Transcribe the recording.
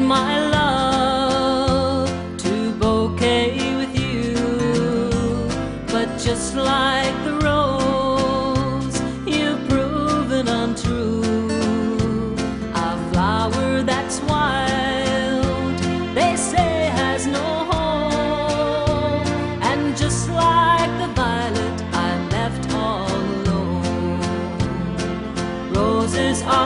my love to bouquet with you, but just like the rose, you've proven untrue. A flower that's wild, they say has no home, and just like the violet, I'm left all alone. Roses